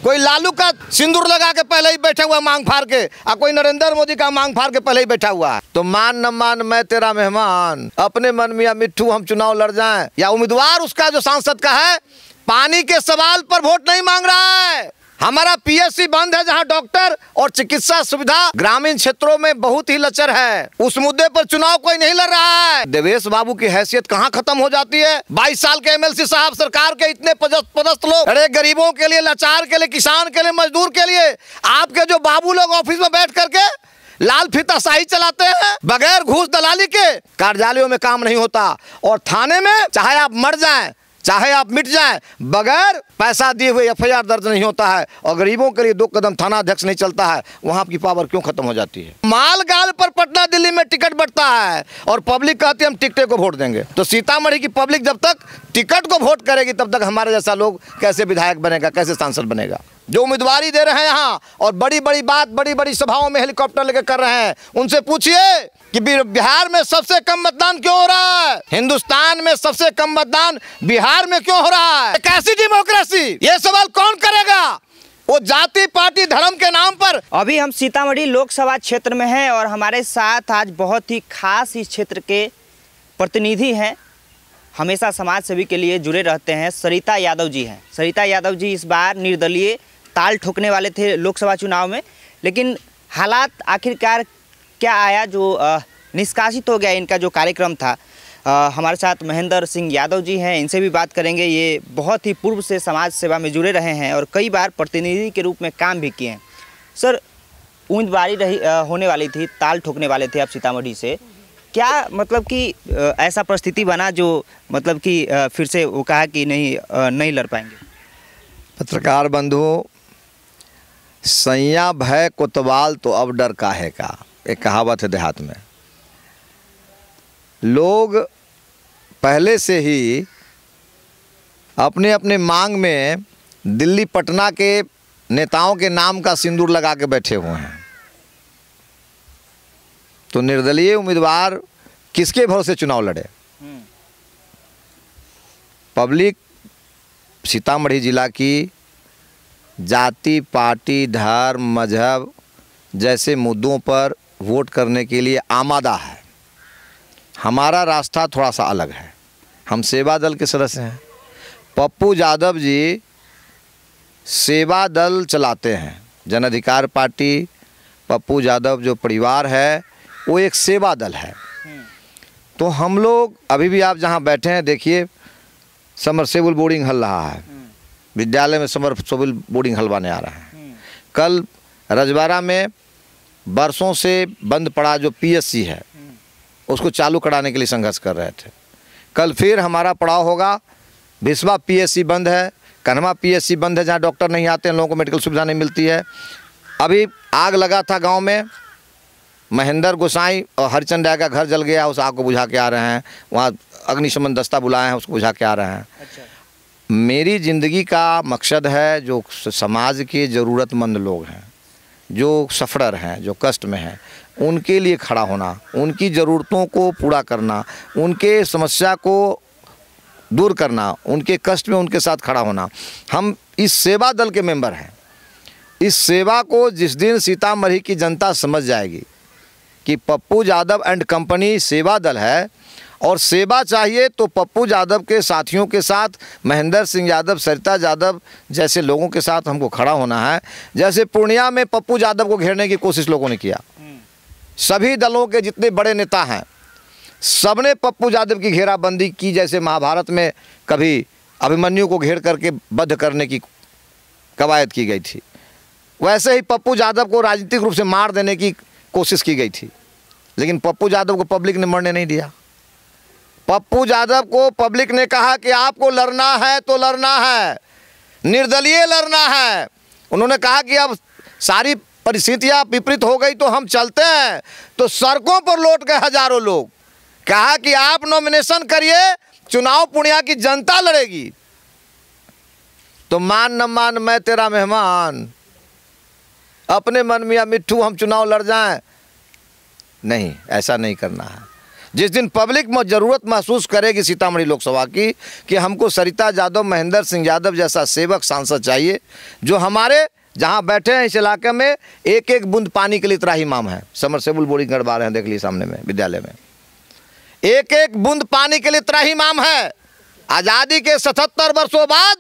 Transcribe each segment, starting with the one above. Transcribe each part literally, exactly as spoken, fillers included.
कोई लालू का सिंदूर लगा के पहले ही बैठा हुआ मांग फाड़ के, और कोई नरेंद्र मोदी का मांग फाड़ के पहले ही बैठा हुआ है। तो मान न मान मैं तेरा मेहमान, अपने मन में या मिट्ठू हम चुनाव लड़ जाएं, या उम्मीदवार उसका जो सांसद का है पानी के सवाल पर वोट नहीं मांग रहा है। हमारा पीएससी बंद है, जहां डॉक्टर और चिकित्सा सुविधा ग्रामीण क्षेत्रों में बहुत ही लचर है, उस मुद्दे पर चुनाव कोई नहीं लड़ रहा है। देवेश बाबू की हैसियत कहां खत्म हो जाती है? बाईस साल के एमएलसी साहब, सरकार के इतने पदस्थ लोग, अरे गरीबों के लिए, लाचार के लिए, किसान के लिए, मजदूर के लिए, आपके जो बाबू लोग ऑफिस में बैठ करके लाल फीता शाही चलाते हैं बगैर घूस दलाली के। कार्यालयों में काम नहीं होता, और थाने में चाहे आप मर जाएं चाहे आप मिट जाएं, बगैर पैसा दिए हुए एफआईआर दर्ज नहीं होता है। और गरीबों के लिए दो कदम थाना अध्यक्ष नहीं चलता है। वहां आपकी पावर क्यों खत्म हो जाती है? माल गाल पर पटना दिल्ली में टिकट बढ़ता है और पब्लिक कहती है हम टिकटे को वोट देंगे। तो सीतामढ़ी की पब्लिक जब तक टिकट को वोट करेगी तब तक हमारे जैसा लोग कैसे विधायक बनेगा, कैसे सांसद बनेगा? जो उम्मीदवारी दे रहे हैं यहाँ और बड़ी बड़ी बात बड़ी बड़ी सभाओं में हेलीकॉप्टर लेकर कर रहे हैं, उनसे पूछिए कि बिहार में सबसे कम मतदान क्यों हो रहा है? हिंदुस्तान में सबसे कम मतदान बिहार में क्यों हो रहा है? कैसी डेमोक्रेसी? ये सवाल कौन करेगा? वो जाति पार्टी धर्म के नाम पर। अभी हम सीतामढ़ी लोकसभा क्षेत्र में हैं और हमारे साथ आज बहुत ही खास इस क्षेत्र के प्रतिनिधि हैं, हमेशा समाज सेवी के लिए जुड़े रहते हैं। सरिता यादव जी हैं। सरिता यादव जी इस बार निर्दलीय ताल ठोकने वाले थे लोकसभा चुनाव में, लेकिन हालात आखिरकार क्या आया जो निष्कासित हो गया इनका जो कार्यक्रम था। आ, हमारे साथ महेंद्र सिंह यादव जी हैं, इनसे भी बात करेंगे। ये बहुत ही पूर्व से समाज सेवा में जुड़े रहे हैं और कई बार प्रतिनिधि के रूप में काम भी किए हैं। सर, उम्मीदवारी रही आ, होने वाली थी, ताल ठोकने वाले थे आप सीतामढ़ी से, क्या मतलब कि आ, ऐसा परिस्थिति बना जो मतलब कि आ, फिर से वो कहा कि नहीं आ, नहीं लड़ पाएंगे? पत्रकार बंधुओं, सैया भय कोतवाल तो अब डर काहे का, एक कहावत है देहात में। लोग पहले से ही अपने अपने मांग में दिल्ली पटना के नेताओं के नाम का सिंदूर लगा के बैठे हुए हैं। तो निर्दलीय उम्मीदवार किसके भरोसे चुनाव लड़े? पब्लिक सीतामढ़ी जिला की जाति पार्टी धर्म मजहब जैसे मुद्दों पर वोट करने के लिए आमादा है। हमारा रास्ता थोड़ा सा अलग है। हम सेवा दल के सदस्य हैं। पप्पू यादव जी सेवा दल चलाते हैं। जन अधिकार पार्टी, पप्पू यादव जो परिवार है वो एक सेवा दल है। तो हम लोग अभी भी आप जहां बैठे हैं देखिए, समरसेबुल बोर्डिंग हल रहा है, विद्यालय में समरसेबुल बोर्डिंग हलवाने आ रहा है। कल रजवाड़ा में बरसों से बंद पड़ा जो पीएससी है उसको चालू कराने के लिए संघर्ष कर रहे थे। कल फिर हमारा पड़ाव होगा। भिस्वा पीएससी बंद है, कन्हवा पीएससी बंद है, जहां डॉक्टर नहीं आते हैं, लोगों को मेडिकल सुविधा नहीं मिलती है। अभी आग लगा था गांव में, महेंद्र गोसाई और हरिचंद राय का घर जल गया, उस आग को बुझा के आ रहे हैं। वहाँ अग्निशमन दस्ता बुलाए हैं, उसको बुझा के आ रहे हैं। अच्छा। मेरी ज़िंदगी का मकसद है जो समाज के ज़रूरतमंद लोग हैं, जो सफ़रर हैं, जो कष्ट में हैं, उनके लिए खड़ा होना, उनकी ज़रूरतों को पूरा करना, उनके समस्या को दूर करना, उनके कष्ट में उनके साथ खड़ा होना। हम इस सेवा दल के मेंबर हैं। इस सेवा को जिस दिन सीतामढ़ी की जनता समझ जाएगी कि पप्पू यादव एंड कंपनी सेवा दल है और सेवा चाहिए, तो पप्पू यादव के साथियों के साथ, महेंद्र सिंह यादव, सरिता यादव जैसे लोगों के साथ हमको खड़ा होना है। जैसे पूर्णिया में पप्पू यादव को घेरने की कोशिश लोगों ने किया, सभी दलों के जितने बड़े नेता हैं सबने पप्पू यादव की घेराबंदी की। जैसे महाभारत में कभी अभिमन्यु को घेर करके बद्ध करने की कवायद की गई थी, वैसे ही पप्पू यादव को राजनीतिक रूप से मार देने की कोशिश की गई थी। लेकिन पप्पू यादव को पब्लिक ने मरने नहीं दिया। पप्पू यादव को पब्लिक ने कहा कि आपको लड़ना है तो लड़ना है, निर्दलीय लड़ना है। उन्होंने कहा कि अब सारी परिस्थितियां विपरीत हो गई तो हम चलते हैं। तो सड़कों पर लौट गए हजारों लोग, कहा कि आप नॉमिनेशन करिए, चुनाव पूर्णिया की जनता लड़ेगी। तो मान न मान मैं तेरा मेहमान, अपने मन में या मिट्ठू हम चुनाव लड़ जाएं, नहीं, ऐसा नहीं करना है। जिस दिन पब्लिक में ज़रूरत महसूस करेगी सीतामढ़ी लोकसभा की कि हमको सरिता यादव, महेंद्र सिंह यादव जैसा सेवक सांसद चाहिए, जो हमारे जहाँ बैठे हैं इस इलाके में एक एक बूंद पानी के लिए त्राहिमाम है। समरसेबुल बोरिंग गड़बा रहे हैं, देख लीजिए सामने में विद्यालय में एक एक बूंद पानी के लिए त्राहिमाम है। आज़ादी के सतहत्तर वर्षों बाद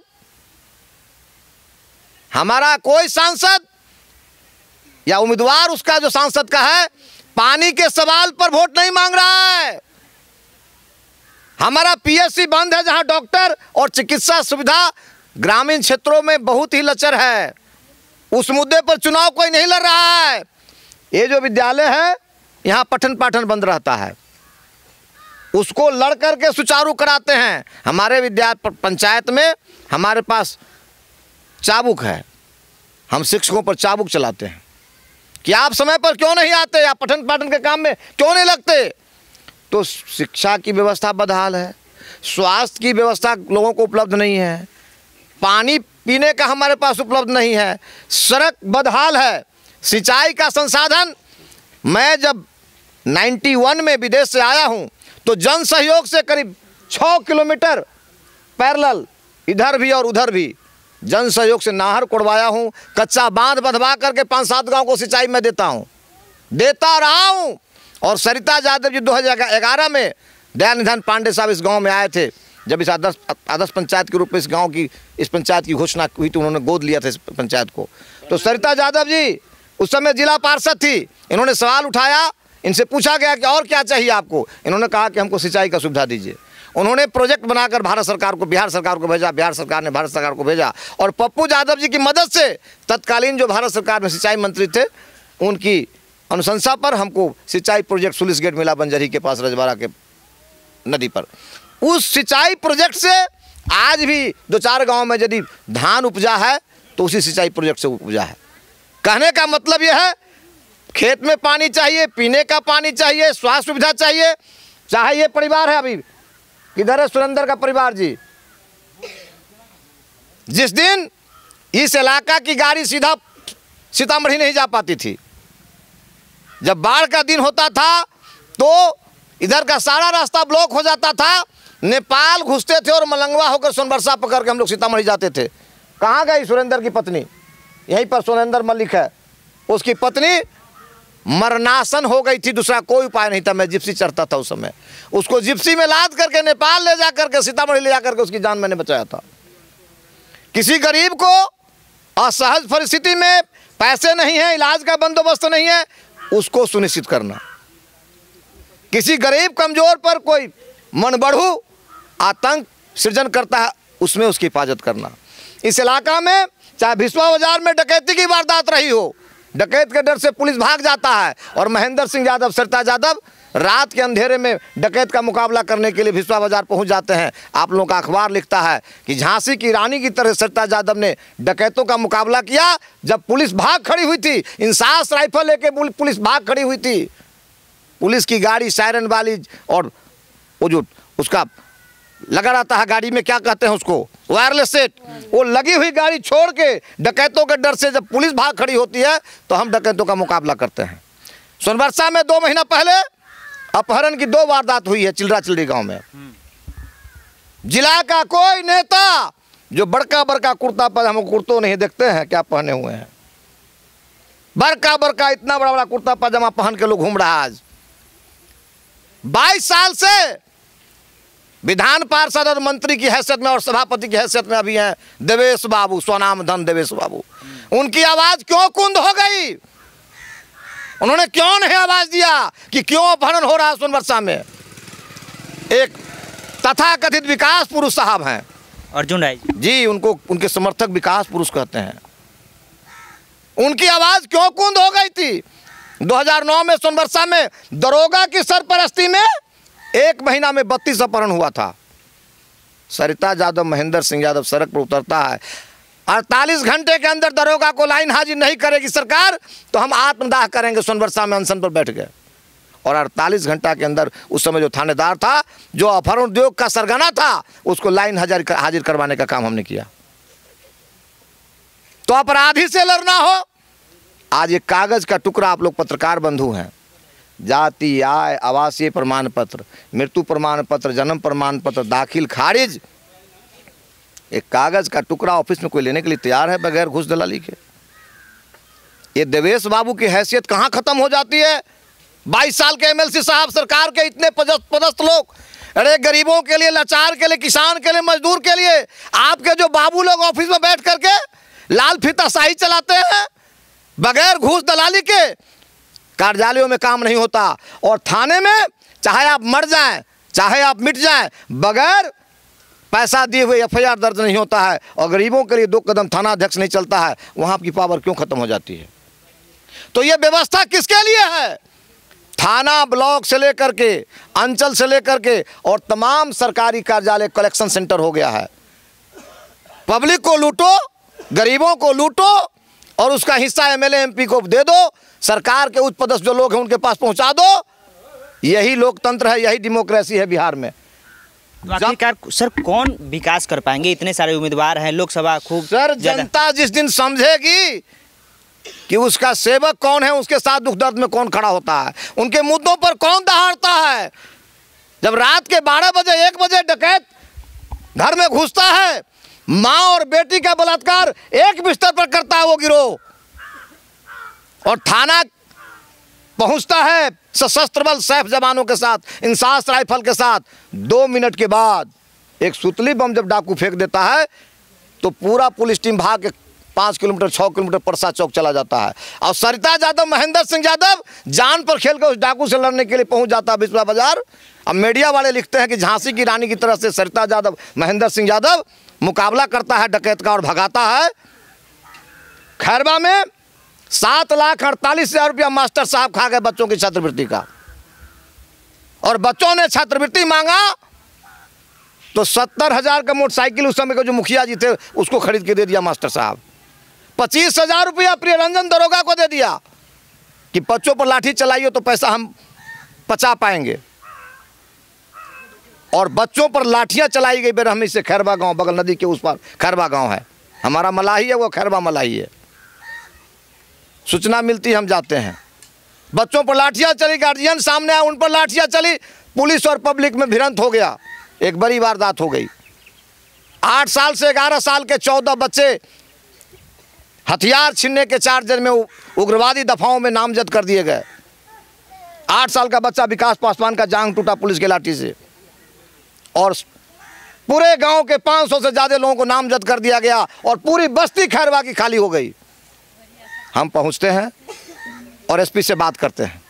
हमारा कोई सांसद या उम्मीदवार उसका जो सांसद का है पानी के सवाल पर वोट नहीं मांग रहा है। हमारा पीएचसी बंद है, जहां डॉक्टर और चिकित्सा सुविधा ग्रामीण क्षेत्रों में बहुत ही लचर है, उस मुद्दे पर चुनाव कोई नहीं लड़ रहा है। ये जो विद्यालय है यहां पठन पाठन बंद रहता है, उसको लड़ करके सुचारू कराते हैं। हमारे विद्या पंचायत में हमारे पास चाबुक है, हम शिक्षकों पर चाबुक चलाते हैं कि आप समय पर क्यों नहीं आते या पठन पाठन के काम में क्यों नहीं लगते। तो शिक्षा की व्यवस्था बदहाल है, स्वास्थ्य की व्यवस्था लोगों को उपलब्ध नहीं है, पानी पीने का हमारे पास उपलब्ध नहीं है, सड़क बदहाल है, सिंचाई का संसाधन। मैं जब इक्यानवे में विदेश से आया हूं तो जन सहयोग से करीब छः किलोमीटर पैरेलल इधर भी और उधर भी जन सहयोग से नहर कोड़वाया हूं, कच्चा बांध बंधवा करके पाँच सात गांव को सिंचाई में देता हूं, देता रहा हूं। और सरिता यादव जी दो हज़ार ग्यारह में दयानिधि पांडे साहब इस गांव में आए थे, जब इस आदर्श आदर्श पंचायत के रूप में इस गांव की इस पंचायत की घोषणा हुई तो उन्होंने गोद लिया था इस पंचायत को। तो सरिता यादव जी उस समय जिला पार्षद थी, इन्होंने सवाल उठाया, इनसे पूछा गया कि और क्या चाहिए आपको, इन्होंने कहा कि हमको सिंचाई का सुविधा दीजिए। उन्होंने प्रोजेक्ट बनाकर भारत सरकार को बिहार सरकार को भेजा, बिहार सरकार ने भारत सरकार को भेजा और पप्पू यादव जी की मदद से तत्कालीन जो भारत सरकार में सिंचाई मंत्री थे उनकी अनुशंसा पर हमको सिंचाई प्रोजेक्ट सुलिस गेट मिला बंजरी के पास रजवाड़ा के नदी पर। उस सिंचाई प्रोजेक्ट से आज भी दो चार गांव में यदि धान उपजा है तो उसी सिंचाई प्रोजेक्ट से उपजा है। कहने का मतलब यह है खेत में पानी चाहिए, पीने का पानी चाहिए, स्वास्थ्य सुविधा चाहिए। चाहे ये परिवार है, अभी किधर है सुरेंद्र का परिवार जी, जिस दिन इस इलाका की गाड़ी सीधा सीतामढ़ी नहीं जा पाती थी, जब बाढ़ का दिन होता था तो इधर का सारा रास्ता ब्लॉक हो जाता था, नेपाल घुसते थे और मलंगवा होकर सोनबरसा पकड़ के हम लोग सीतामढ़ी जाते थे। कहाँ गई सुरेंद्र की पत्नी, यहीं पर सुरेंद्र मलिक है, उसकी पत्नी मरनासन हो गई थी, दूसरा कोई उपाय नहीं था। मैं जिप्सी चढ़ता था उस समय, उसको जिप्सी में लाद करके नेपाल ले जा करके सीतामढ़ी ले जा करके उसकी जान मैंने बचाया था। किसी गरीब को असहज परिस्थिति में पैसे नहीं है, इलाज का बंदोबस्त नहीं है, उसको सुनिश्चित करना। किसी गरीब कमजोर पर कोई मनबढ़ू आतंक सृजन करता है, उसमें उसकी हिफाजत करना। इस इलाका में चाहे भिस्वा बाजार में डकैती की वारदात रही हो, डकैत के डर से पुलिस भाग जाता है और महेंद्र सिंह यादव, सरिता यादव रात के अंधेरे में डकैत का मुकाबला करने के लिए भिस्वा बाजार पहुंच जाते हैं। आप लोगों का अखबार लिखता है कि झांसी की रानी की तरह सरिता यादव ने डकैतों का मुकाबला किया। जब पुलिस भाग खड़ी हुई थी, इंसास राइफल लेके पुलिस भाग खड़ी हुई थी, पुलिस की गाड़ी सायरन वाली और वो जो उसका लगा रहता है गाड़ी में, क्या कहते हैं उसको, वायरलेस सेट, वो लगी हुई गाड़ी छोड़ के डकैतों के डर से जब पुलिस भाग खड़ी होती है तो हम डकैतों का मुकाबला करते हैं। सोनबरसा में दो महीना पहले अपहरण की दो वारदात हुई है चिलरा चिलरी गांव में। जिला का कोई नेता जो बड़का बड़का कुर्ता पर, हम कुर्तो नहीं देखते हैं क्या पहने हुए हैं, बड़का बड़का इतना बड़ा बड़ा कुर्ता पजामा पहन के लोग घूम रहा है। आज बाईस साल से विधान पार्षद और मंत्री की हैसियत में और सभापति की हैसियत में अभी हैं देवेश बाबू, स्वनाम धन देवेश बाबू। उनकी आवाज क्यों कुंद हो गई? उन्होंने क्यों नहीं आवाज दिया कि क्यों अपहरण हो रहा है सोनबरसा में? एक तथाकथित विकास पुरुष साहब हैं अर्जुन राय जी, उनको उनके समर्थक विकास पुरुष कहते हैं। उनकी आवाज क्यों कुंद हो गई थी? दो हज़ार नौ में सोनबरसा में दरोगा की सरपरस्ती में एक महीना में बत्तीस अपहरण हुआ था। सरिता यादव, महेंद्र सिंह यादव सड़क पर उतरता है, अड़तालीस घंटे के अंदर दरोगा को लाइन हाजिर नहीं करेगी सरकार तो हम आत्मदाह करेंगे। सोनबरसा में अनशन पर बैठ गए और अड़तालीस घंटा के अंदर उस समय जो थानेदार था, जो अपहरण उद्योग का सरगना था, उसको लाइन हाजिर हाजिर करवाने का काम हमने किया। तो अपराधी से लड़ना हो, आज एक कागज का टुकड़ा, आप लोग पत्रकार बंधु हैं, जाति, आय, आवासीय प्रमाण पत्र, मृत्यु प्रमाण पत्र, जन्म प्रमाण पत्र, दाखिल खारिज। एक कागज़ का टुकड़ा ऑफिस में कोई लेने के लिए तैयार है बगैर घूस दलाली के? ये देवेश बाबू की हैसियत कहाँ ख़त्म हो जाती है? बाईस साल के एमएलसी साहब, सरकार के इतने पदस्थ लोग, अरे गरीबों के लिए, लाचार के लिए, किसान के लिए, मजदूर के लिए, आपके जो बाबू लोग ऑफिस में बैठ करके लाल फीताशाही चलाते हैं बगैर घूस दलाली के। कार्यालयों में काम नहीं होता और थाने में चाहे आप मर जाएं, चाहे आप मिट जाएं, बगैर पैसा दिए हुए एफ आई आर दर्ज नहीं होता है। और गरीबों के लिए दो कदम थाना अध्यक्ष नहीं चलता है। वहाँ आपकी पावर क्यों खत्म हो जाती है? तो ये व्यवस्था किसके लिए है? थाना, ब्लॉक से लेकर के, अंचल से लेकर के और तमाम सरकारी कार्यालय कलेक्शन सेंटर हो गया है। पब्लिक को लूटो, गरीबों को लूटो और उसका हिस्सा एमएलए एमपी को दे दो, सरकार के उच्च पदस्थ जो लोग हैं उनके पास पहुंचा दो। यही लोकतंत्र है, यही डेमोक्रेसी है बिहार में। आखिरकार सर कौन विकास कर पाएंगे? इतने सारे उम्मीदवार हैं, लोकसभा खूब। सर जनता जिस दिन समझेगी कि उसका सेवक कौन है, उसके साथ दुख दर्द में कौन खड़ा होता है, उनके मुद्दों पर कौन दहाड़ता है। जब रात के बारह बजे एक बजे डकैत घर में घुसता है, माँ और बेटी का बलात्कार एक बिस्तर पर करता है वो गिरोह, और थाना पहुंचता है सशस्त्र बल सैफ जवानों के साथ, इंसास राइफल के साथ, दो मिनट के बाद एक सुतली बम जब डाकू फेंक देता है तो पूरा पुलिस टीम भाग के पाँच किलोमीटर छः किलोमीटर परसा चौक चला जाता है। और सरिता यादव, महेंद्र सिंह यादव जान पर खेल कर उस डाकू से लड़ने के लिए पहुंच जाता है बिस्वा बाजार। अब मीडिया वाले लिखते हैं कि झांसी की रानी की तरह से सरिता यादव, महेंद्र सिंह यादव मुकाबला करता है डकैत का और भगाता है। खैरवा में सात लाख अड़तालीस हजार रुपया मास्टर साहब खा गए बच्चों की छात्रवृत्ति का, और बच्चों ने छात्रवृत्ति मांगा तो सत्तर हजार का मोटरसाइकिल उस समय के जो मुखिया जी थे उसको खरीद के दे दिया मास्टर साहब। पच्चीस हजार रुपया प्रिय रंजन दरोगा को दे दिया कि बच्चों पर लाठी चलाइए तो पैसा हम पचा पाएंगे। और बच्चों पर लाठियां चलाई गई बेरहमी से। खैरवा गांव बगल नदी के उस पार खैरवा गांव है, हमारा मलाही है, वो खैरवा मलाही है। सूचना मिलती हम जाते हैं, बच्चों पर लाठियां चली, गार्जियन सामने आए, उन पर लाठियां चली, पुलिस और पब्लिक में भिड़ंत हो गया, एक बड़ी वारदात हो गई। आठ साल से ग्यारह साल के चौदह बच्चे हथियार छीनने के चार्जर में उग्रवादी दफाओं में नामजद कर दिए गए। आठ साल का बच्चा विकास पासवान का जांग टूटा पुलिस की लाठी से, और पूरे गांव के पाँच सौ से ज़्यादा लोगों को नामजद कर दिया गया और पूरी बस्ती खैरवा की खाली हो गई। हम पहुंचते हैं और एसपी से बात करते हैं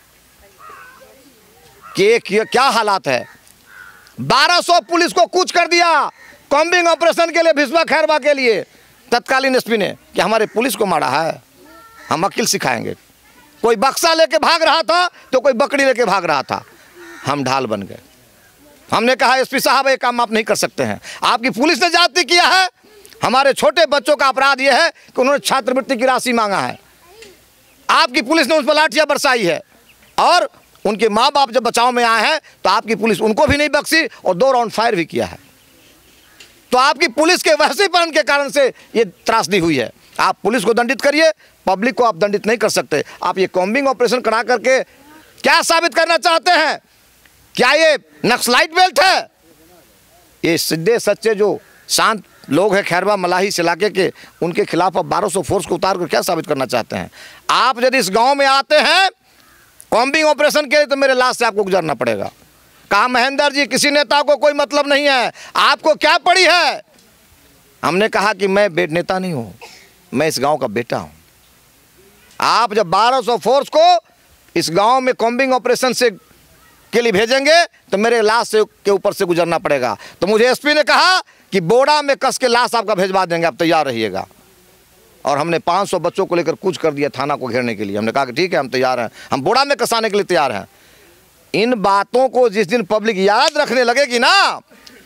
कि क्या हालात है। बारह सौ पुलिस को कूच कर दिया कॉम्बिंग ऑपरेशन के लिए भिस्वा खैरवा के लिए। तत्कालीन एसपी ने कि हमारे पुलिस को मारा है, हम वकील सिखाएंगे। कोई बक्सा लेके भाग रहा था तो कोई बकरी लेके भाग रहा था, हम ढाल बन गए। हमने कहा एसपी साहब ये काम आप नहीं कर सकते हैं, आपकी पुलिस ने जाति किया है, हमारे छोटे बच्चों का अपराध यह है कि उन्होंने छात्रवृत्ति की राशि मांगा है, आपकी पुलिस ने उस पर लाठियां बरसाई है, और उनके माँ बाप जब बचाव में आए हैं तो आपकी पुलिस उनको भी नहीं बख्शी और दो राउंड फायर भी किया है। तो आपकी पुलिस के वैसेपन के कारण से ये त्रासदी हुई है। आप पुलिस को दंडित करिए, पब्लिक को आप दंडित नहीं कर सकते। आप ये कॉम्बिंग ऑपरेशन करा करके क्या साबित करना चाहते हैं? क्या ये नक्सलाइट बेल्ट है? ये सीधे सच्चे जो शांत लोग हैं खैरवा मलाही इस इलाके के, उनके खिलाफ आप बारह सौ फोर्स को उतार कर क्या साबित करना चाहते हैं? आप यदि इस गांव में आते हैं कॉम्बिंग ऑपरेशन के लिए तो मेरे लाश से आपको गुजरना पड़ेगा। कहा महेंद्र जी किसी नेता को कोई मतलब नहीं है, आपको क्या पड़ी है? हमने कहा कि मैं बेट नेता नहीं हूँ, मैं इस गांव का बेटा हूँ। आप जब बारह सौ फोर्स को इस गांव में कॉम्बिंग ऑपरेशन से के लिए भेजेंगे तो मेरे लाश से के ऊपर से गुजरना पड़ेगा। तो मुझे एसपी ने कहा कि बोरा में कस के लाश आपका भेजवा देंगे, आप तैयार रहिएगा। और हमने पाँच सौ बच्चों को लेकर कूच कर दिया थाना को घेरने के लिए। हमने कहा कि ठीक है हम तैयार हैं, हम बोरा में कसाने के लिए तैयार हैं। इन बातों को जिस दिन पब्लिक याद रखने लगेगी ना,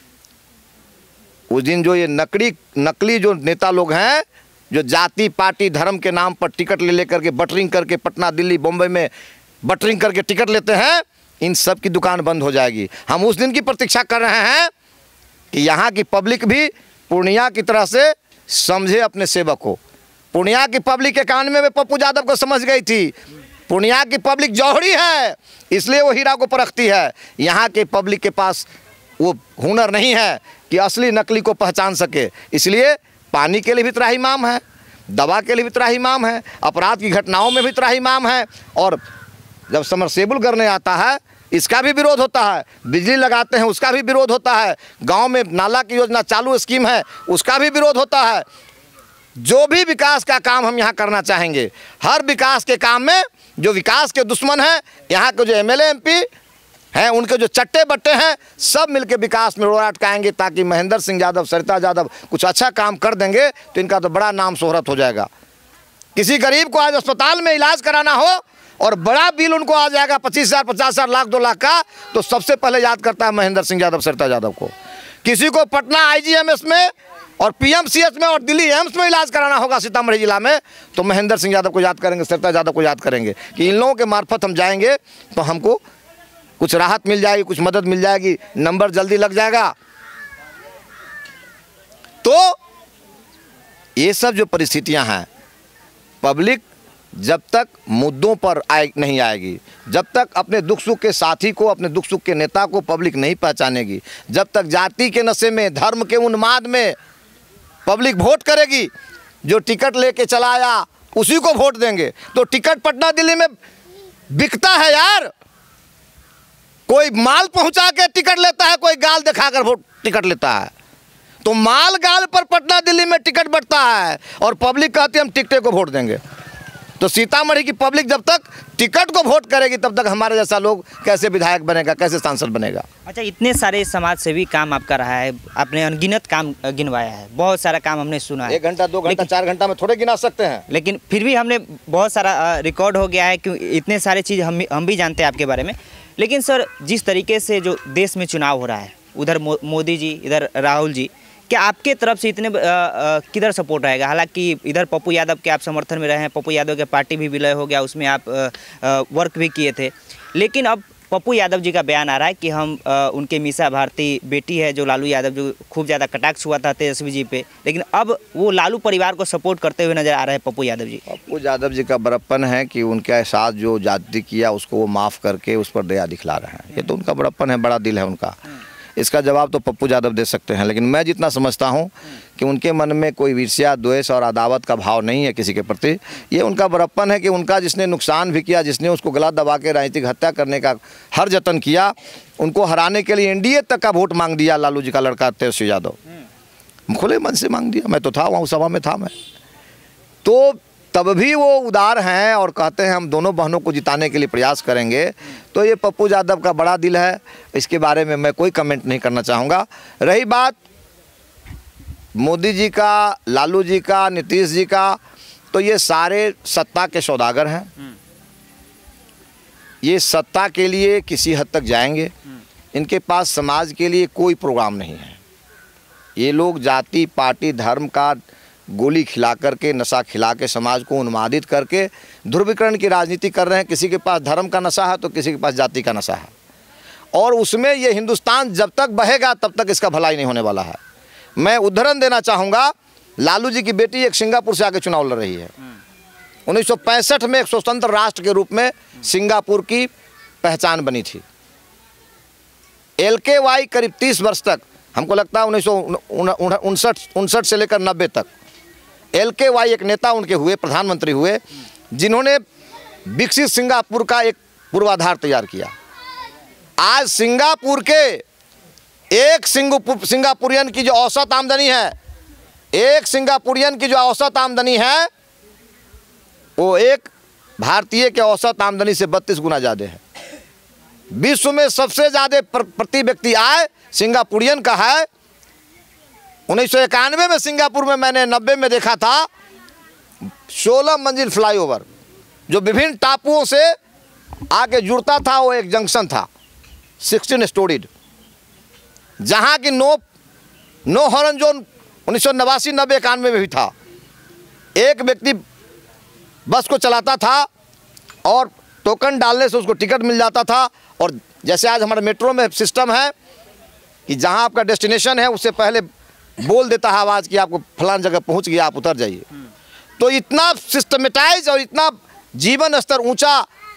उस दिन जो ये नकली नकली जो नेता लोग हैं, जो जाति पार्टी धर्म के नाम पर टिकट ले लेकर के बटरिंग करके पटना दिल्ली बॉम्बे में बटरिंग करके टिकट लेते हैं, इन सब की दुकान बंद हो जाएगी। हम उस दिन की प्रतीक्षा कर रहे हैं कि यहाँ की पब्लिक भी पूर्णिया की तरह से समझे अपने सेवक को। पूर्णिया की पब्लिक के कान में पप्पू यादव को समझ गई थी पूर्णिया की पब्लिक जौहरी है, इसलिए वो हीरा को परखती है। यहाँ के पब्लिक के पास वो हुनर नहीं है कि असली नकली को पहचान सके, इसलिए पानी के लिए भी त्राहिमाम है, दवा के लिए भी त्राहिमाम है, अपराध की घटनाओं में भी त्राहिमाम है। और जब समरसेबुल करने आता है इसका भी विरोध होता है, बिजली लगाते हैं उसका भी विरोध होता है, गांव में नाला की योजना चालू स्कीम है उसका भी विरोध होता है। जो भी विकास का काम हम यहाँ करना चाहेंगे, हर विकास के काम में जो विकास के दुश्मन हैं, यहाँ के जो एमएलए एमपी हैं, उनके जो चट्टे बट्टे हैं, सब मिलके विकास में रोड़ा अटकाएंगे, ताकि महेंद्र सिंह यादव, सरिता यादव कुछ अच्छा काम कर देंगे तो इनका तो बड़ा नाम शोहरत हो जाएगा। किसी गरीब को आज अस्पताल में इलाज कराना हो और बड़ा बिल उनको आ जाएगा पच्चीस हज़ार पचास हज़ार लाख दो लाख का, तो सबसे पहले याद करता है महेंद्र सिंह यादव, सरिता यादव को। किसी को पटना आईजीएमएस में और पीएमसीएच में और दिल्ली एम्स में इलाज कराना होगा सीतामढ़ी जिला में, तो महेंद्र सिंह यादव को याद करेंगे, सरिता यादव को याद करेंगे कि इन लोगों के मार्फत हम जाएंगे तो हमको कुछ राहत मिल जाएगी, कुछ मदद मिल जाएगी, नंबर जल्दी लग जाएगा। तो ये सब जो परिस्थितियां हैं, पब्लिक जब तक मुद्दों पर आए नहीं आएगी, जब तक अपने दुख सुख के साथी को, अपने दुख सुख के नेता को पब्लिक नहीं पहचानेगी, जब तक जाति के नशे में, धर्म के उन्माद में पब्लिक वोट करेगी, जो टिकट लेके चला आया उसी को वोट देंगे। तो टिकट पटना दिल्ली में बिकता है यार, कोई माल पहुंचा के टिकट लेता है, कोई गाल दिखाकर वोट टिकट लेता है। तो माल गाल पर पटना दिल्ली में टिकट बढ़ता है और पब्लिक कहती है हम टिकटे को वोट देंगे। तो सीतामढ़ी की पब्लिक जब तक टिकट को वोट करेगी तब तक हमारे जैसा लोग कैसे विधायक बनेगा, कैसे सांसद बनेगा। अच्छा, इतने सारे समाज सेवी काम आपका रहा है, आपने अनगिनत काम गिनवाया है, बहुत सारा काम हमने सुना है। एक घंटा दो घंटा चार घंटा में थोड़े गिना सकते हैं, लेकिन फिर भी हमने बहुत सारा रिकॉर्ड हो गया है, क्यों इतने सारे चीज़ हम हम भी जानते हैं आपके बारे में। लेकिन सर, जिस तरीके से जो देश में चुनाव हो रहा है, उधर मो, मोदी जी, इधर राहुल जी, क्या आपके तरफ से इतने किधर सपोर्ट रहेगा? हालांकि इधर पप्पू यादव के आप समर्थन में रहे हैं, पप्पू यादव के पार्टी भी विलय हो गया, उसमें आप आ, आ, वर्क भी किए थे, लेकिन अब पप्पू यादव जी का बयान आ रहा है कि हम आ, उनके मीसा भारती बेटी है जो लालू यादव, जो खूब ज़्यादा कटाक्ष हुआ था तेजस्वी जी पे, लेकिन अब वो लालू परिवार को सपोर्ट करते हुए नजर आ रहे हैं पप्पू यादव जी। पप्पू यादव जी का बड़प्पन है कि उनके साथ जो जाति किया उसको वो माफ़ करके उस पर दया दिखला रहे हैं, ये तो उनका बड़प्पन है, बड़ा दिल है उनका। इसका जवाब तो पप्पू यादव दे सकते हैं, लेकिन मैं जितना समझता हूं कि उनके मन में कोई ईर्ष्या, द्वेष और अदावत का भाव नहीं है किसी के प्रति। ये उनका बड़प्पन है कि उनका जिसने नुकसान भी किया, जिसने उसको गला दबा के राजनीतिक हत्या करने का हर जतन किया, उनको हराने के लिए एनडीए तक का वोट मांग दिया लालू जी का लड़का तेजस्वी यादव, खुले मन से मांग दिया। मैं तो था वहाँ, सभा में था मैं, तो तब भी वो उदार हैं और कहते हैं हम दोनों बहनों को जिताने के लिए प्रयास करेंगे। तो ये पप्पू यादव का बड़ा दिल है, इसके बारे में मैं कोई कमेंट नहीं करना चाहूँगा। रही बात मोदी जी का, लालू जी का, नीतीश जी का, तो ये सारे सत्ता के सौदागर हैं, ये सत्ता के लिए किसी हद तक जाएंगे, इनके पास समाज के लिए कोई प्रोग्राम नहीं है। ये लोग जाति, पार्टी, धर्म का गोली खिला करके, नशा खिला के समाज को उन्मादित करके ध्रुवीकरण की राजनीति कर रहे हैं। किसी के पास धर्म का नशा है तो किसी के पास जाति का नशा है, और उसमें ये हिंदुस्तान जब तक बहेगा तब तक इसका भलाई नहीं होने वाला है। मैं उदाहरण देना चाहूँगा, लालू जी की बेटी एक सिंगापुर से आके चुनाव लड़ रही है। उन्नीस सौ पैंसठ में एक स्वतंत्र राष्ट्र के रूप में सिंगापुर की पहचान बनी थी। एल के वाई करीब तीस वर्ष तक, हमको लगता है उन्नीस सौ उनसठ उनसठ से लेकर नब्बे तक एल के वाई एक नेता उनके हुए, प्रधानमंत्री हुए, जिन्होंने विकसित सिंगापुर का एक पूर्वाधार तैयार किया। आज सिंगापुर के एक सिंगापुरियन की जो औसत आमदनी है, एक सिंगापुरियन की जो औसत आमदनी है वो एक भारतीय के औसत आमदनी से बत्तीस गुना ज़्यादा है। विश्व में सबसे ज़्यादा प्रति व्यक्ति आय सिंगापुरियन का है। उन्नीस सौ इक्यानवे में सिंगापुर में मैंने नब्बे में देखा था सोलह मंजिल फ्लाईओवर जो विभिन्न टापुओं से आके जुड़ता था, वो एक जंक्शन था सिक्सटीन स्टोरीड, जहाँ की नो नो हॉर्न जोन उन्नीस सौ नवासी नब्बे इक्यानवे में भी था। एक व्यक्ति बस को चलाता था और टोकन डालने से उसको टिकट मिल जाता था। और जैसे आज हमारे मेट्रो में सिस्टम है कि जहाँ आपका डेस्टिनेशन है उससे पहले बोल देता है आवाज़ कि आपको फलान जगह पहुँच गया, आप उतर जाइए। तो इतना सिस्टमेटाइज और इतना जीवन स्तर ऊंचा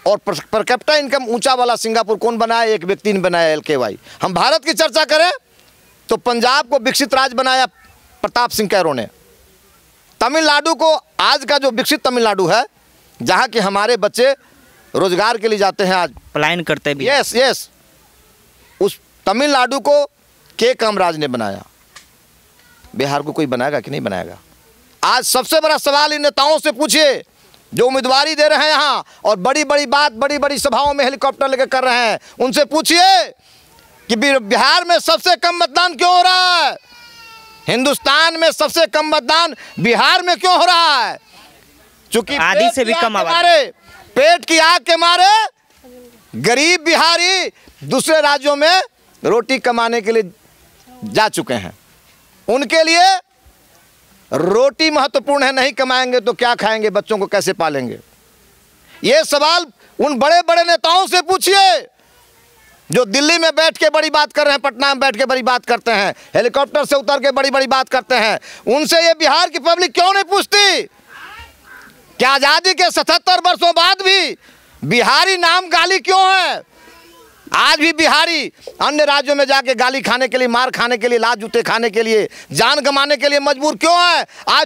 और पर कैपिटा इनकम ऊंचा वाला सिंगापुर कौन बनाया? एक व्यक्ति ने बनाया, एल के वाई। हम भारत की चर्चा करें तो पंजाब को विकसित राज्य बनाया प्रताप सिंह कैरो ने। तमिलनाडु को, आज का जो विकसित तमिलनाडु है, जहाँ के हमारे बच्चे रोजगार के लिए जाते हैं, आज पलायन करते भी। यस यस उस तमिलनाडु को के कामराज ने बनाया। बिहार को कोई बनाएगा कि नहीं बनाएगा? आज सबसे बड़ा सवाल इन नेताओं से पूछिए जो उम्मीदवारी दे रहे हैं यहाँ और बड़ी बड़ी बात बड़ी बड़ी सभाओं में हेलीकॉप्टर लेकर कर रहे हैं, उनसे पूछिए कि बिहार में सबसे कम मतदान क्यों हो रहा है? हिंदुस्तान में सबसे कम मतदान बिहार में क्यों हो रहा है? क्योंकि आधी से भी कम आबादी, पेट की आग के मारे गरीब बिहारी दूसरे राज्यों में रोटी कमाने के लिए जा चुके हैं। उनके लिए रोटी महत्वपूर्ण है, नहीं कमाएंगे तो क्या खाएंगे, बच्चों को कैसे पालेंगे? ये सवाल उन बड़े बड़े नेताओं से पूछिए जो दिल्ली में बैठ के बड़ी बात कर रहे हैं, पटना में बैठ के बड़ी बात करते हैं, हेलीकॉप्टर से उतर के बड़ी बड़ी बात करते हैं। उनसे ये बिहार की पब्लिक क्यों नहीं पूछती? क्या आज़ादी के सतहत्तर वर्षों बाद भी बिहारी नाम गाली क्यों है? आज भी बिहारी अन्य राज्यों में जाके गाली खाने के लिए, मार खाने के लिए, लात जूते खाने के लिए, जान गंवाने के लिए मजबूर क्यों है? आज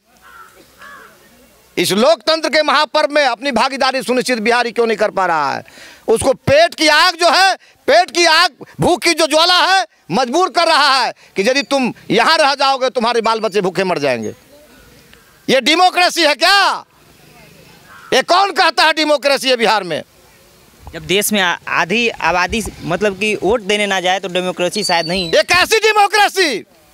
इस लोकतंत्र के महापर्व में अपनी भागीदारी सुनिश्चित बिहारी क्यों नहीं कर पा रहा है? उसको पेट की आग जो है, पेट की आग, भूख की जो ज्वाला है, मजबूर कर रहा है कि यदि तुम यहां रह जाओगे तुम्हारे बाल बच्चे भूखे मर जाएंगे। ये डेमोक्रेसी है क्या? ये कौन कहता है डेमोक्रेसी है बिहार में? जब देश में आधी आबादी मतलब कि वोट देने ना जाए तो डेमोक्रेसी शायद नहीं है। ये कैसी डेमोक्रेसी?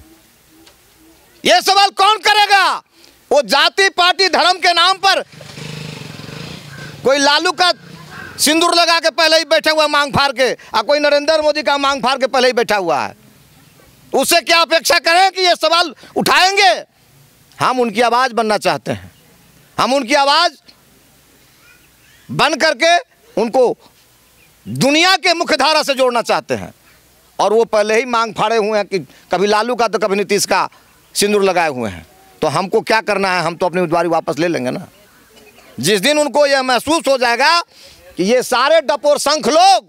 ये सवाल कौन करेगा? वो जाति पार्टी धर्म के नाम पर कोई लालू का सिंदूर लगा के पहले ही बैठा हुआ मांग फाड़ के, और कोई नरेंद्र मोदी का मांग फाड़ के पहले ही बैठा हुआ है। उससे क्या अपेक्षा करें कि ये सवाल उठाएंगे? हम उनकी आवाज बनना चाहते हैं। हम उनकी आवाज बन करके उनको दुनिया के मुख्य धारा से जोड़ना चाहते हैं। और वो पहले ही मांग फाड़े हुए हैं कि कभी लालू का तो कभी नीतीश का सिंदूर लगाए हुए हैं। तो हमको क्या करना है? हम तो अपनी उम्मीदवारी वापस ले लेंगे ना। जिस दिन उनको यह महसूस हो जाएगा कि ये सारे डपोर शंख लोग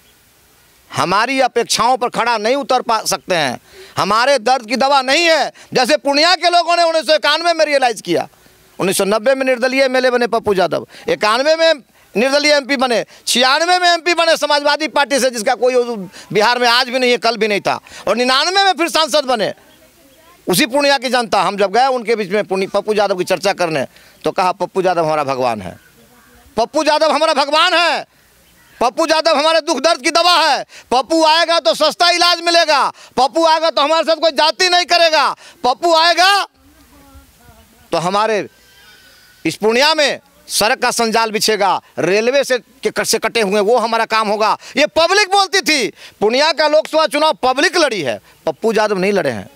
हमारी अपेक्षाओं पर खड़ा नहीं उतर पा सकते हैं, हमारे दर्द की दवा नहीं है। जैसे पूर्णिया के लोगों ने उन्नीस सौ इक्यानवे में रियलाइज किया, उन्नीस सौ नब्बे में निर्दलीय एम एल ए बने पप्पू यादव, इक्यानवे में निर्दलीय एमपी बने, छियानवे में एमपी बने समाजवादी पार्टी से, जिसका कोई बिहार में आज भी नहीं है, कल भी नहीं था, और निन्यानवे में फिर सांसद बने। उसी पूर्णिया की जनता, हम जब गए उनके बीच में पप्पू यादव की चर्चा करने तो कहा पप्पू यादव हमारा भगवान है, पप्पू यादव हमारा भगवान है, पप्पू यादव हमारे दुख दर्द की दवा है। पप्पू आएगा तो सस्ता इलाज मिलेगा, पप्पू आएगा तो हमारे साथ कोई जाति नहीं करेगा, पप्पू आएगा तो हमारे इस पूर्णिया में सड़क का संजाल बिछेगा, रेलवे से के से कटे हुए वो हमारा काम होगा। ये पब्लिक बोलती थी। पूर्णिया का लोकसभा चुनाव पब्लिक लड़ी है, पप्पू यादव नहीं लड़े हैं।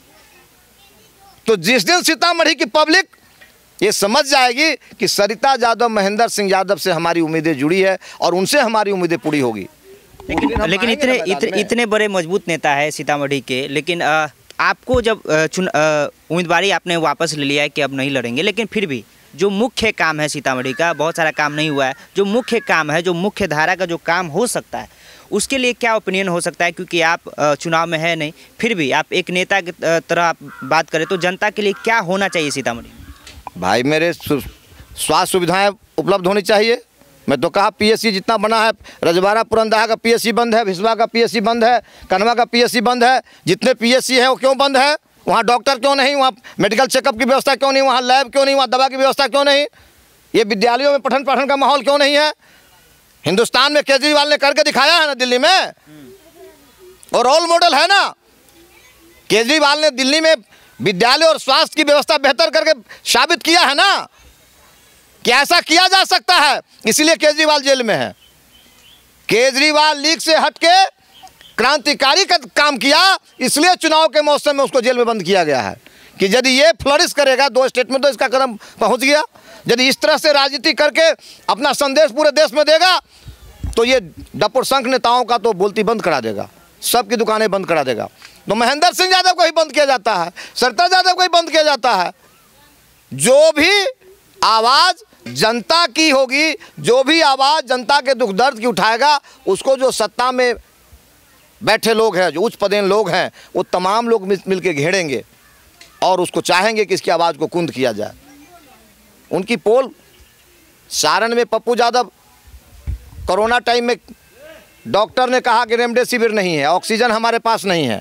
तो जिस दिन सीतामढ़ी की पब्लिक ये समझ जाएगी कि सरिता यादव, महेंद्र सिंह यादव से हमारी उम्मीदें जुड़ी है और उनसे हमारी उम्मीदें पूरी होगी। लेकिन लेकिन इतने इतने इतने बड़े मजबूत नेता है सीतामढ़ी के, लेकिन आ, आपको जब चुन उम्मीदवारी आपने वापस ले लिया है कि अब नहीं लड़ेंगे, लेकिन फिर भी जो मुख्य काम है सीतामढ़ी का, बहुत सारा काम नहीं हुआ है, जो मुख्य काम है, जो मुख्य धारा का जो काम हो सकता है, उसके लिए क्या ओपिनियन हो सकता है? क्योंकि आप चुनाव में है नहीं, फिर भी आप एक नेता की तरह आप बात करें तो जनता के लिए क्या होना चाहिए सीतामढ़ी? भाई मेरे स्वास्थ्य सुविधाएं उपलब्ध होनी चाहिए। मैं तो कहा पीएससी जितना बना है, रजवाड़ा पुरंदाहा का पीएससी बंद है, भिसवा का पीएससी बंद है, कनवा का पीएससी बंद है, जितने पीएससी है वो क्यों बंद है? वहाँ डॉक्टर क्यों नहीं? वहाँ मेडिकल चेकअप की व्यवस्था क्यों नहीं? वहाँ लैब क्यों नहीं? वहाँ दवा की व्यवस्था क्यों नहीं? ये विद्यालयों में पठन पाठन का माहौल क्यों नहीं है? हिंदुस्तान में केजरीवाल ने करके दिखाया है ना दिल्ली में, और रोल मॉडल है ना। केजरीवाल ने दिल्ली में विद्यालय और स्वास्थ्य की व्यवस्था बेहतर करके साबित किया है ना कि ऐसा किया जा सकता है। इसलिए केजरीवाल जेल में है। केजरीवाल लीग से हटके क्रांतिकारी का काम किया, इसलिए चुनाव के मौसम में उसको जेल में बंद किया गया है कि यदि ये फ्लरिश करेगा, दो स्टेट में तो इसका कदम पहुंच गया, यदि इस तरह से राजनीति करके अपना संदेश पूरे देश में देगा तो ये डपुर संघ नेताओं का तो बोलती बंद करा देगा, सबकी दुकानें बंद करा देगा। तो महेंद्र सिंह यादव को ही बंद किया जाता है, सरिता यादव को ही बंद किया जाता है। जो भी आवाज़ जनता की होगी, जो भी आवाज़ जनता के दुख दर्द की उठाएगा, उसको जो सत्ता में बैठे लोग हैं, जो उच्च पदेन लोग हैं, वो तमाम लोग मिल मिल के घेरेंगे और उसको चाहेंगे कि इसकी आवाज़ को कुंद किया जाए। उनकी पोल सारण में पप्पू यादव कोरोना टाइम में डॉक्टर ने कहा कि रेमडेसिविर नहीं है, ऑक्सीजन हमारे पास नहीं है,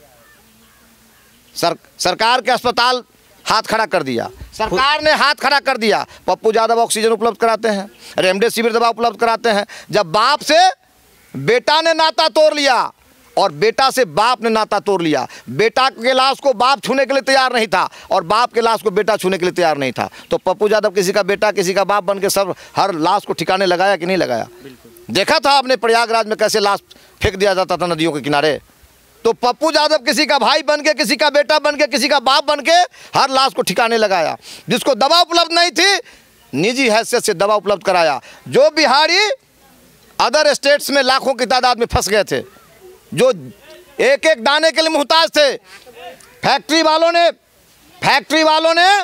सर सरकार के अस्पताल हाथ खड़ा कर दिया, सरकार ने हाथ खड़ा कर दिया, पप्पू यादव ऑक्सीजन उपलब्ध कराते हैं, रेमडेसिविर दवा उपलब्ध कराते हैं। जब बाप से बेटा ने नाता तोड़ लिया और बेटा से बाप ने नाता तोड़ लिया, बेटा के लाश को बाप छूने के लिए तैयार नहीं था और बाप के लाश को बेटा छूने के लिए तैयार नहीं था, तो पप्पू यादव किसी का बेटा किसी का बाप बन के सब हर लाश को ठिकाने लगाया कि नहीं लगाया? देखा था आपने प्रयागराज में कैसे लाश फेंक दिया जाता था नदियों के किनारे। तो पप्पू यादव किसी का भाई बन के, किसी का बेटा बन के, किसी का बाप बन के हर लाश को ठिकाने लगाया। जिसको दवा उपलब्ध नहीं थी, निजी हैसियत से दवा उपलब्ध कराया। जो बिहारी अदर स्टेट्स में लाखों की तादाद में फंस गए थे, जो एक एक दाने के लिए मुहताज थे, फैक्ट्री वालों ने फैक्ट्री वालों ने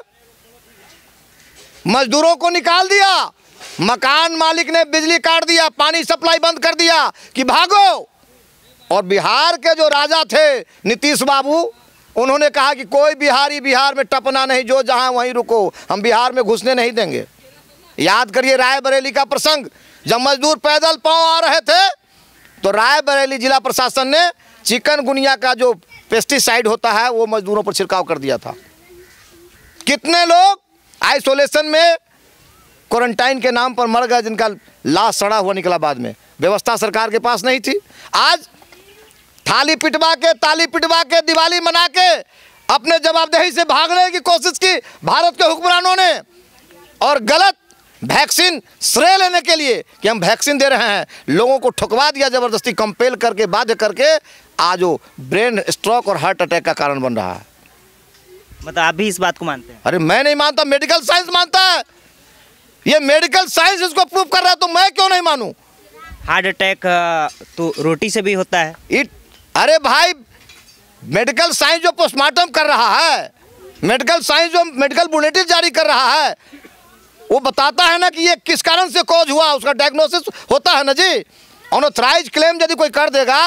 मजदूरों को निकाल दिया, मकान मालिक ने बिजली काट दिया, पानी सप्लाई बंद कर दिया कि भागो। और बिहार के जो राजा थे नीतीश बाबू, उन्होंने कहा कि कोई बिहारी बिहार में टपना नहीं, जो जहां वहीं रुको, हम बिहार में घुसने नहीं देंगे। याद करिए रायबरेली का प्रसंग, जब मजदूर पैदल पांव आ रहे थे तो रायबरेली जिला प्रशासन ने चिकनगुनिया का जो पेस्टिसाइड होता है वो मजदूरों पर छिड़काव कर दिया था। कितने लोग आइसोलेशन में क्वारंटाइन के नाम पर मर गए, जिनका लाश सड़ा हुआ निकला बाद में। व्यवस्था सरकार के पास नहीं थी। आज थाली पिटवा के, ताली पिटवा के, दिवाली मना के अपने जवाबदेही से भागने की कोशिश की भारत के हुक्मरानों ने, और गलत वैक्सीन श्रेय लेने के लिए कि हम वैक्सीन दे रहे हैं, लोगों को ठुकवा दिया जबरदस्ती, कंपेल करके, बाध्य करके। आज वो ब्रेन स्ट्रोक और हार्ट अटैक का कारण बन रहा है। मतलब आप भी इस बात को मानते हैं? अरे मैं नहीं मानता, मेडिकल साइंस मानता है। ये मेडिकल साइंस इसको प्रूव कर रहा है, तो मैं क्यों नहीं मानूं? हार्ट अटैक तो रोटी से भी होता है। इट अरे भाई, मेडिकल साइंस जो पोस्टमार्टम कर रहा है, मेडिकल साइंस जो मेडिकल बुलेटिन जारी कर रहा है, वो बताता है ना कि ये किस कारण से कॉज हुआ, उसका डायग्नोसिस होता है ना जी। अनऑथराइज क्लेम यदि कोई कर देगा,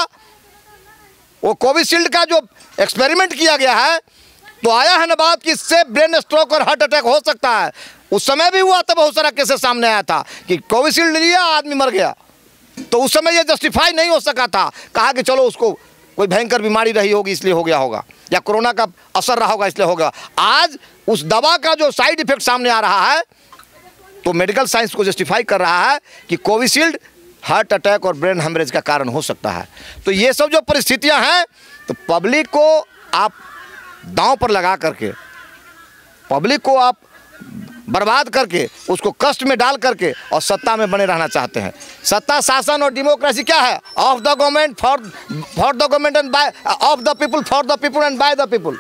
वो कोविशील्ड का जो एक्सपेरिमेंट किया गया है तो आया है ना बात कि इससे ब्रेन स्ट्रोक और हार्ट अटैक हो सकता है। उस समय भी हुआ था, बहुत सारा केसेस सामने आया था कि कोविशील्ड लिया आदमी मर गया, तो उस समय ये जस्टिफाई नहीं हो सका था। कहा कि चलो उसको कोई भयंकर बीमारी रही होगी इसलिए हो गया होगा, या कोरोना का असर रहा होगा इसलिए होगा। आज उस दवा का जो साइड इफेक्ट सामने आ रहा है तो मेडिकल साइंस को जस्टिफाई कर रहा है कि कोविशील्ड हार्ट अटैक और ब्रेन हेमरेज का कारण हो सकता है। तो ये सब जो परिस्थितियां हैं, तो पब्लिक को आप दांव पर लगा करके, पब्लिक को आप बर्बाद करके, उसको कष्ट में डाल करके और सत्ता में बने रहना चाहते हैं। सत्ता, शासन और डेमोक्रेसी क्या है? Of the government for for the government and by of the people for the people and by the people.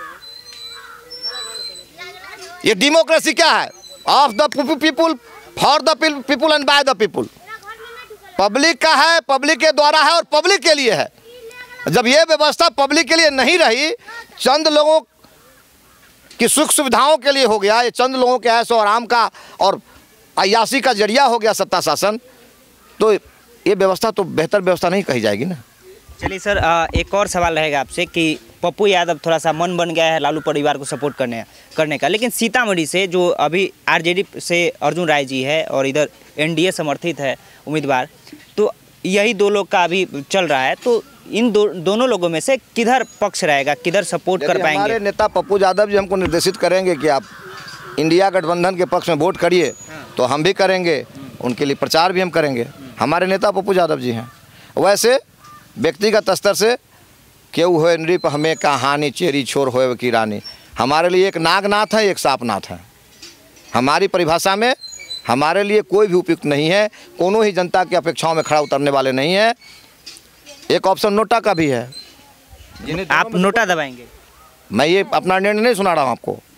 ये डेमोक्रेसी क्या है? Of the people for the people and by the people. Public का है, public के द्वारा है और public के लिए है। जब ये व्यवस्था पब्लिक के लिए नहीं रही, चंद लोगों की सुख सुविधाओं के लिए हो गया, ये चंद लोगों के ऐश और आराम का और अय्याशी का जरिया हो गया सत्ता शासन, तो ये व्यवस्था तो बेहतर व्यवस्था नहीं कही जाएगी ना। चलिए सर, एक और सवाल रहेगा आपसे कि पप्पू यादव थोड़ा सा मन बन गया है लालू परिवार को सपोर्ट करने करने का, लेकिन सीतामढ़ी से जो अभी आरजेडी से अर्जुन राय जी है और इधर एनडीए समर्थित है उम्मीदवार, तो यही दो लोग का अभी चल रहा है, तो इन दो दोनों लोगों में से किधर पक्ष रहेगा, किधर सपोर्ट कर पाएंगे? हमारे नेता पप्पू यादव जी हमको निर्देशित करेंगे कि आप इंडिया गठबंधन के पक्ष में वोट करिए, तो हम भी करेंगे, उनके लिए प्रचार भी हम करेंगे। हमारे नेता पप्पू यादव जी हैं। वैसे व्यक्तिगत स्तर से केहू हो नृप हमें कहानी चेरी छोर होए की रानी, हमारे लिए एक नागनाथ है, एक सापनाथ है। हमारी परिभाषा में हमारे लिए कोई भी उपयुक्त नहीं है, कोनो ही जनता की अपेक्षाओं में खड़ा उतरने वाले नहीं है। एक ऑप्शन नोटा का भी है। आप नोटा दबाएंगे? मैं ये अपना निर्णय नहीं सुना रहा हूँ आपको,